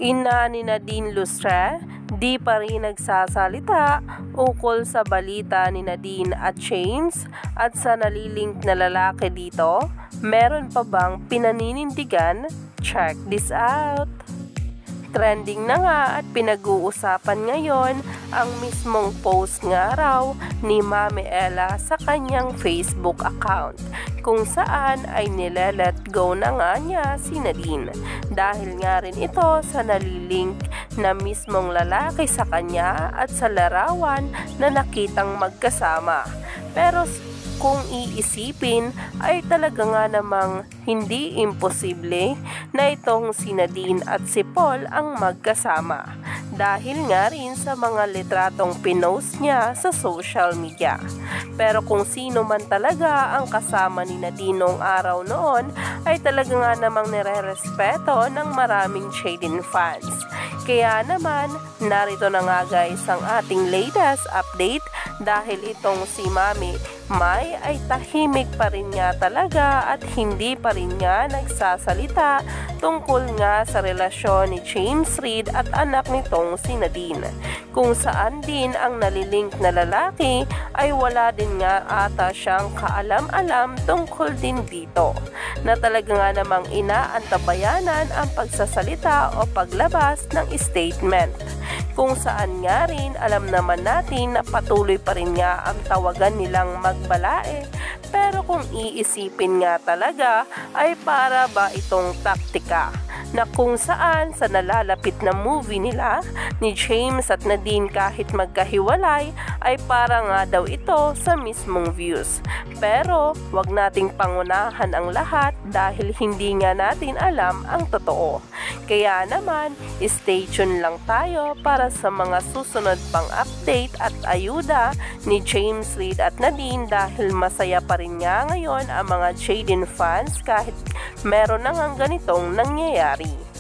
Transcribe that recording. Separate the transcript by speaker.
Speaker 1: Ina ni Nadine Lustre, di pa rin nagsasalita ukol sa balita ni Nadine at James at sa nalilink na lalaki dito. Meron pa bang pinaninindigan? Check this out! Trending na nga at pinag-uusapan ngayon ang mismong post nga raw ni Mami Ella sa kanyang Facebook account kung saan ay nile-let go na nga niya si Nadine dahil nga rin ito sa nalilink na mismong lalaki sa kanya at sa larawan na nakitang magkasama. Pero kung iisipin ay talaga nga namang hindi imposible na itong si Nadine at si Paul ang magkasama dahil nga rin sa mga litratong pinost niya sa social media. Pero kung sino man talaga ang kasama ni Nadine noong araw noon ay talaga nga namang nire-respeto ng maraming Jaden fans. Kaya naman, narito na nga guys ang ating latest update dahil itong si Mami Mai ay tahimik pa rin nga talaga at hindi pa rin nga nagsasalita tungkol nga sa relasyon ni James Reid at anak nitong si Nadine. Kung saan din ang nalilink na lalaki ay wala din nga ata siyang kaalam-alam tungkol din dito. Na talaga nga namang inaantabayanan ang pagsasalita o paglabas ng statement. Kung saan nga rin alam naman natin na patuloy pa rin nga ang tawagan nilang magbalae. Pero kung iisipin nga talaga ay para ba itong taktika na kung saan sa nalalapit na movie nila ni James at Nadine kahit magkahiwalay ay para nga daw ito sa mismong views. Pero wag nating pangunahan ang lahat dahil hindi nga natin alam ang totoo. Kaya naman, stay tuned lang tayo para sa mga susunod pang update at ayuda ni James Reid at Nadine dahil masaya pa rin nga ngayon ang mga Jaden fans kahit meron na ngang ganitong nangyayari.